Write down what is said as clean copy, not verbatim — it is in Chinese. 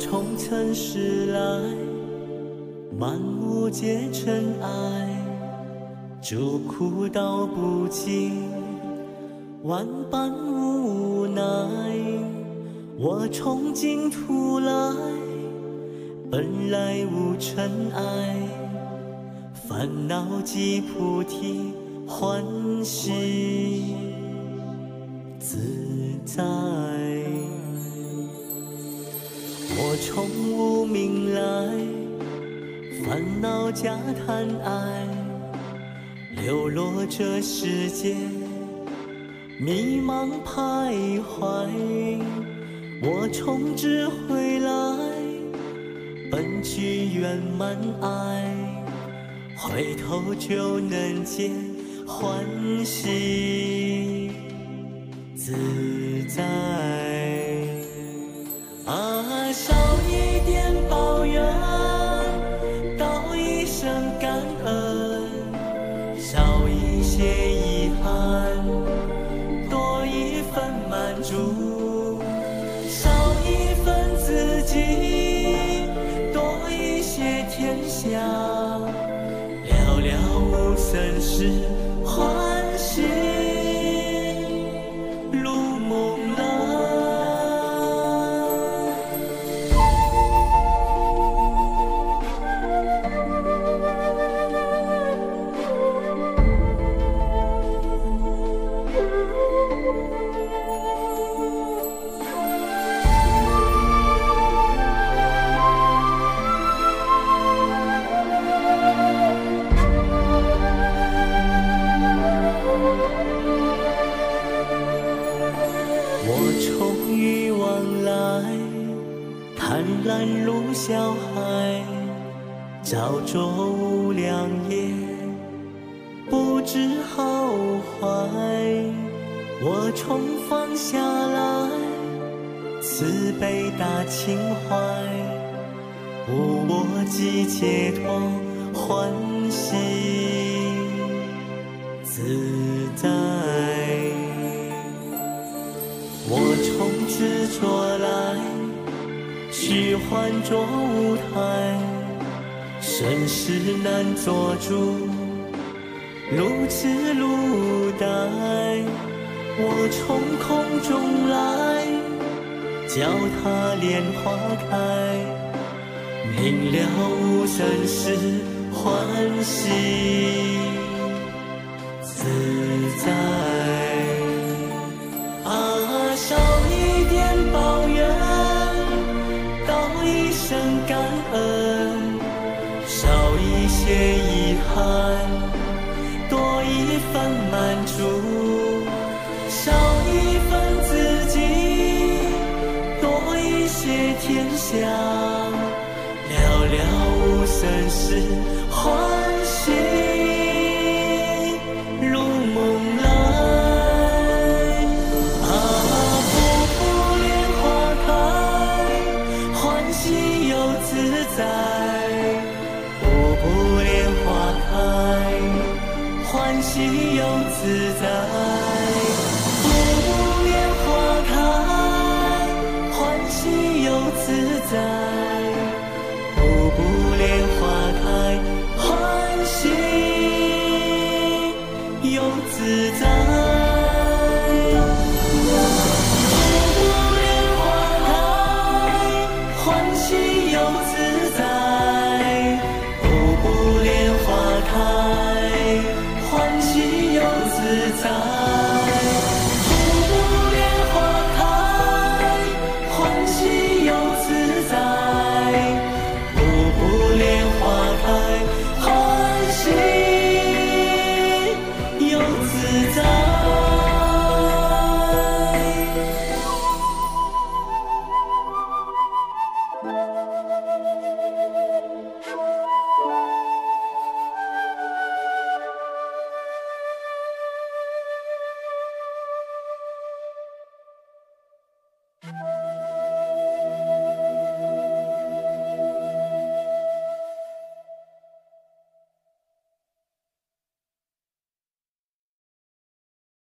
从尘世来，满目皆尘埃，诸苦道不尽，万般无奈。我从净土来，本来无尘埃，烦恼即菩提，欢喜自在。我从无明来，烦恼加贪爱，流落这世界，迷茫徘徊。我从智慧来，本具圆满爱，回头就能见欢喜自在。啊，少一点抱怨，道一声感恩，少一些遗憾，多一份满足，少一份自己，多一些天下，了了无生是欢喜入梦来。我从欲望来，贪婪如小孩，造作无量业，不知好坏。我从放下来，慈悲大情怀，无我即解脱，欢喜自在。我从执着来，虚幻作舞台，生死难做主，如此如待。我从空中来，脚踏莲花开，明了无生死欢喜自在。啊，少一点抱怨，道一声感恩，少一些遗憾，多一份满足，少一份自己，多一些天下，了了无生死欢喜入梦来。欢喜又自在，步步莲花开，欢喜又自在。